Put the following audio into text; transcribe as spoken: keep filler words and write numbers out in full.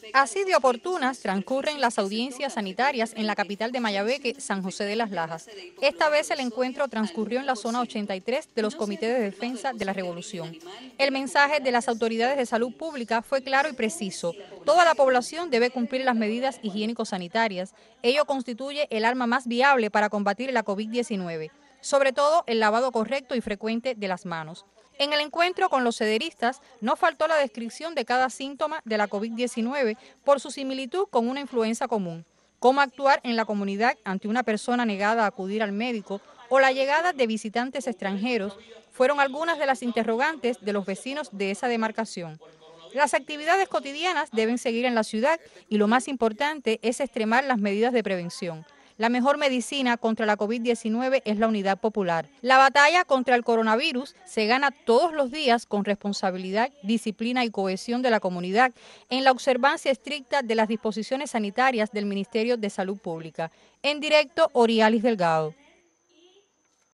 Así de oportunas transcurren las audiencias sanitarias en la capital de Mayabeque, San José de las Lajas. Esta vez el encuentro transcurrió en la zona ochenta y tres de los comités de defensa de la revolución. El mensaje de las autoridades de salud pública fue claro y preciso. Toda la población debe cumplir las medidas higiénico-sanitarias. Ello constituye el arma más viable para combatir la COVID diecinueve, sobre todo el lavado correcto y frecuente de las manos. En el encuentro con los sederistas no faltó la descripción de cada síntoma de la COVID diecinueve por su similitud con una influenza común, cómo actuar en la comunidad ante una persona negada a acudir al médico o la llegada de visitantes extranjeros fueron algunas de las interrogantes de los vecinos de esa demarcación. Las actividades cotidianas deben seguir en la ciudad y lo más importante es extremar las medidas de prevención. La mejor medicina contra la COVID diecinueve es la unidad popular. La batalla contra el coronavirus se gana todos los días con responsabilidad, disciplina y cohesión de la comunidad en la observancia estricta de las disposiciones sanitarias del Ministerio de Salud Pública. En directo, Orialis Delgado.